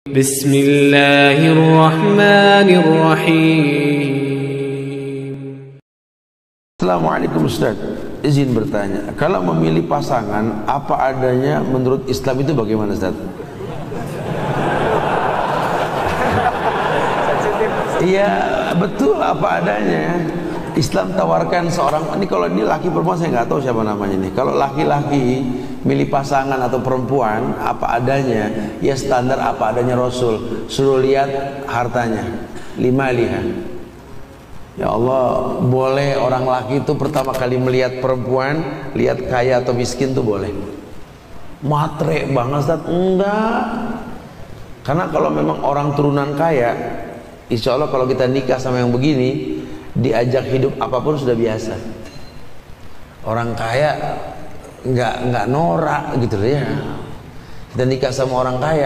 Bismillahirrahmanirrahim. Assalamualaikum Ustaz, izin bertanya, kalau memilih pasangan apa adanya menurut Islam itu bagaimana Ustaz? Iya betul, apa adanya. Islam tawarkan seorang, ini kalau ini laki perempuan saya nggak tahu siapa namanya nih. Kalau laki-laki milih pasangan atau perempuan apa adanya, ya standar apa adanya Rasul. Suruh lihat hartanya, 5 lihat. Ya Allah, boleh orang laki itu pertama kali melihat perempuan, lihat kaya atau miskin tuh boleh. Matre banget Ustaz? Enggak. Karena kalau memang orang turunan kaya, insya Allah kalau kita nikah sama yang begini, diajak hidup apapun sudah biasa. Orang kaya nggak norak gitu ya. Kita nikah sama orang kaya,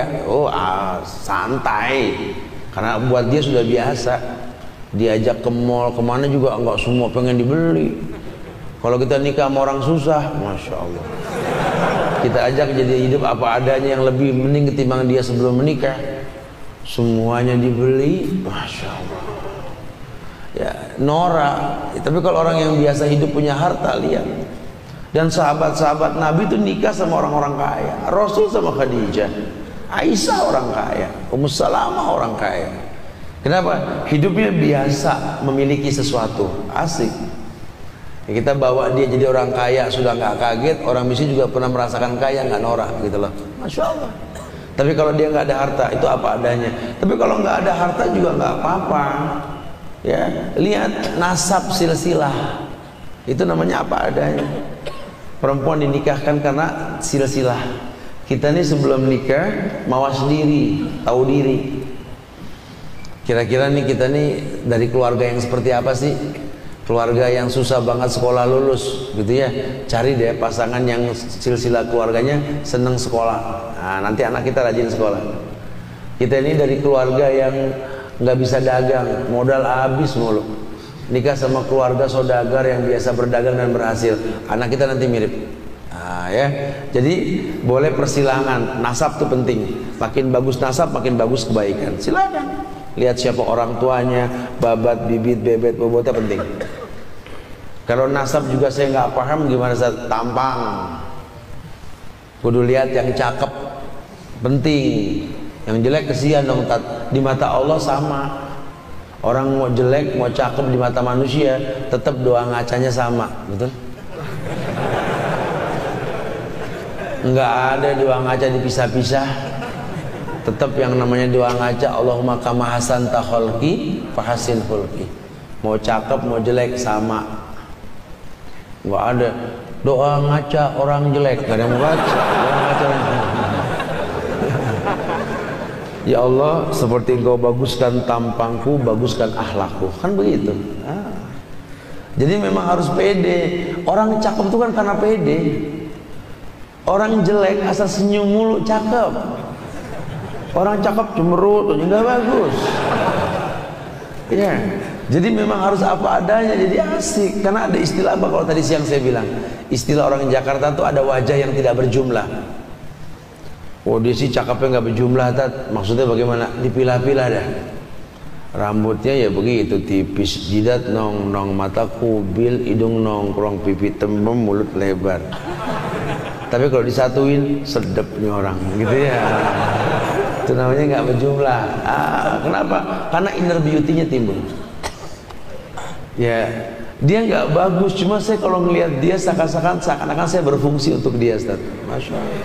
santai. Karena buat dia sudah biasa. Diajak ke mall kemana juga nggak semua pengen dibeli. Kalau kita nikah sama orang susah, masya Allah, kita ajak jadi hidup apa adanya yang lebih mending ketimbang dia sebelum menikah. Semuanya dibeli, masya Allah. Ya, norak. Tapi kalau orang yang biasa hidup punya harta, lihat. Dan sahabat-sahabat Nabi itu nikah sama orang-orang kaya. Rasul sama Khadijah, Aisyah orang kaya, Ummu Salamah orang kaya. Kenapa? Hidupnya biasa memiliki sesuatu, asik. Ya, kita bawa dia jadi orang kaya sudah nggak kaget. Orang miskin juga pernah merasakan kaya, nggak norak gitu loh. Masya Allah. Tapi kalau dia nggak ada harta, itu apa adanya. Tapi kalau nggak ada harta juga nggak apa-apa. Ya, lihat nasab silsilah. Itu namanya apa adanya. Perempuan dinikahkan karena silsilah. Kita nih sebelum nikah mawas diri, tahu diri. Kira-kira nih kita nih dari keluarga yang seperti apa sih? Keluarga yang susah banget sekolah lulus gitu ya. Cari deh pasangan yang silsilah keluarganya seneng sekolah. Nah, nanti anak kita rajin sekolah. Kita ini dari keluarga yang nggak bisa dagang, modal habis mulu. Nikah sama keluarga saudagar yang biasa berdagang dan berhasil, anak kita nanti mirip. Nah, ya. Jadi boleh persilangan, nasab tuh penting. Makin bagus nasab, makin bagus kebaikan. Silakan. Lihat siapa orang tuanya, babat, bibit, bebet, bobotnya penting. Kalau nasab juga saya nggak paham gimana Ustaz, tampang. Kudu lihat yang cakep, penting. Yang jelek kesian dong, di mata Allah sama. Orang mau jelek, mau cakep di mata manusia, tetap doa ngacanya sama, betul? Enggak ada doa ngaca dipisah-pisah. Tetap yang namanya doa ngaca, Allahumma kama hasanta khalqi fahasin khulqi. Mau cakep, mau jelek sama. Enggak ada doa ngaca orang jelek, enggak ada yang mau baca. Doa ngaca orang jelek. Ya Allah, seperti Engkau baguskan tampangku, baguskan akhlakku. Kan begitu. Jadi memang harus pede. Orang cakep itu kan karena pede. Orang jelek asal senyum mulu cakep. Orang cakep cemerut, enggak bagus. Ya. Jadi memang harus apa adanya, jadi asik. Karena ada istilah apa kalau tadi siang saya bilang, istilah orang Jakarta tuh ada wajah yang tidak berjumlah. Oh dia sih cakepnya nggak berjumlah, maksudnya bagaimana? Dipilah-pilah dah. Rambutnya ya begitu tipis, jidat nong, mata kubil, hidung nongkrong, pipi tembem, mulut lebar. Tapi kalau disatuin sedep nih orang, gitu ya. Itu namanya nggak berjumlah. Kenapa? Karena inner beauty-nya timbul. Ya, dia nggak bagus, cuma saya kalau ngelihat dia seakan-akan saya berfungsi untuk dia, Ustaz. Masya Allah.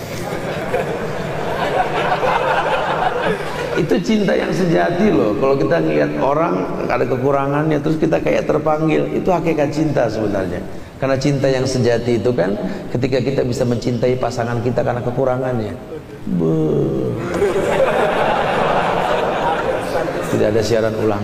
Itu cinta yang sejati loh. Kalau kita ngelihat orang ada kekurangannya terus kita kayak terpanggil, itu hakikat cinta sebenarnya. Karena cinta yang sejati itu kan ketika kita bisa mencintai pasangan kita karena kekurangannya. Tidak ada siaran ulang.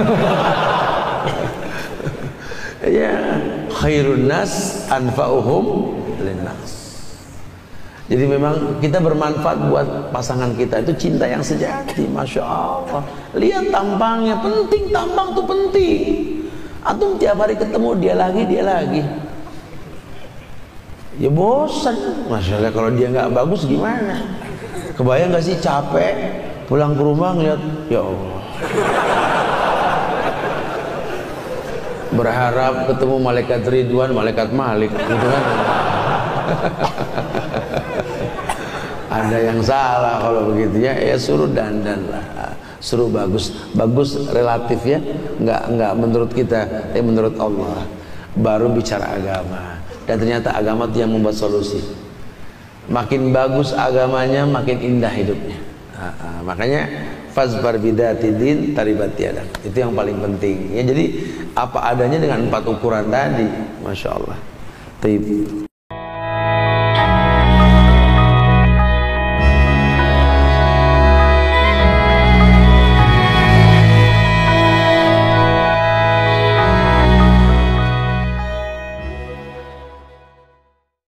Ya, khairun nas anfa'uhum linnas. Jadi memang kita bermanfaat buat pasangan kita, itu cinta yang sejati. Masya Allah. Lihat tampangnya, penting, tampang tuh penting. Antum tiap hari ketemu dia lagi. Ya bosan. Masya Allah, kalau dia nggak bagus gimana? Kebayang nggak sih capek Pulang ke rumah ngeliat, ya Allah, berharap ketemu malaikat Ridwan, malaikat Malik gitu kan. Ada yang salah kalau begitu ya, ya suruh dandan lah, suruh bagus relatif ya, nggak menurut kita, tapi menurut Allah. Baru bicara agama, dan ternyata agama itu yang membuat solusi. Makin bagus agamanya, makin indah hidupnya. Makanya fazbar bidati din taribat yadak, itu yang paling penting ya. Jadi apa adanya dengan 4 ukuran tadi, masya Allah.